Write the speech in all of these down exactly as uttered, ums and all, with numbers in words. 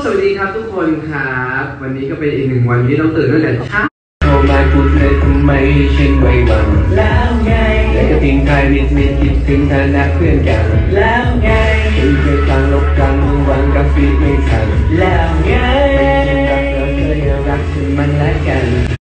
สวัสดีครับทุกคนครับวันนี้ก็เป็นอีกหนึ่งวันที่ต้องตื่นตั้งแต่เช้าโทรมาพูดเลยทำไมฉันไม่หวังแล้วไงแต่ก็ทิ้งท้ายนิดนิดคิดถึงฐานะเพื่อนกันแล้วไงถึงเคยกลางลบกลางมือวางกาแฟไม่ทันแล้วไงไม่ใช่รักเราเคยรักฉันมันและกัน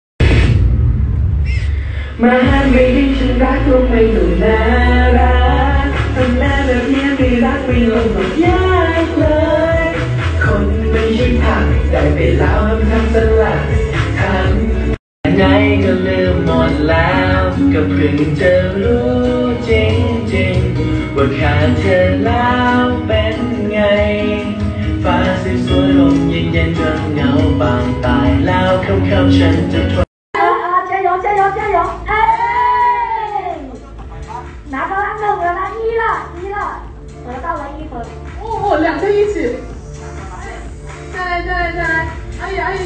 มาห้ามไม่ให้ฉันรักก็ไม่ต้องน่ารักทำหน้าแบบนี้ไม่รักไม่ลงหรอกยากเลยคนไม่ใช่ผักได้ไปแล้วทำทำสลัดทำไหนก็ลืมหมดแล้วก็เพิ่งจะรู้จริงๆว่าขาดเธอแล้วเป็นไงฟ้าสวยๆลมเย็นๆจนเงาบางตายแล้วคำคำฉันจะทน加油加油加油！哎，拿到那个我拿一了，一了，得到了一分。 哦哦，两个一起。再来再来再来！阿姨阿姨。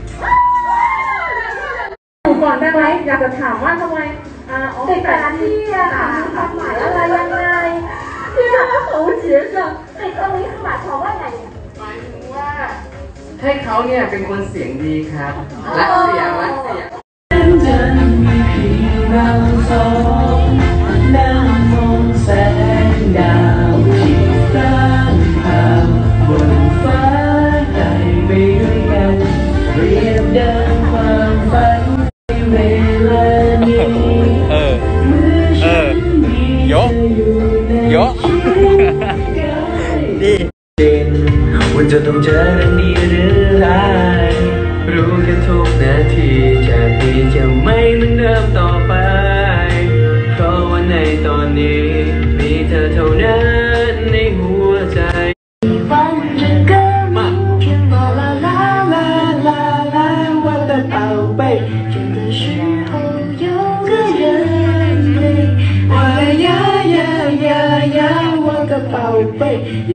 ก่อนได้ไหมอยากจะถามว่าทำไมติดแต่ที่อะค่ะมีความหมายอะไรยังไงที่เขาเขียนอะติดตรงนี้หมายความว่าไงหมายถึงว่าให้เขาเนี่ยเป็นคนเสียงดีครับรักเสียงรักเสียงจะมีเพียงเราสองนั่งมองแสงดาวที่ตั้งพาวบนฟ้าได้ไปด้วยกันเรียบเดินความฝันในเวลานี้เออเออยกยกดีเด่นว่าจะต้องเจอเรื่องดีหรือร้ายรู้แค่ทุกนาทีจากนี้จะไม่เหมือนเดิมต่อไปเพราะว่าในตอนนี้มีเธอเท่านั้นในหัวใจ放着歌明天啦啦啦啦啦啦我的宝贝这个时候有个人累哇呀呀呀呀我的宝贝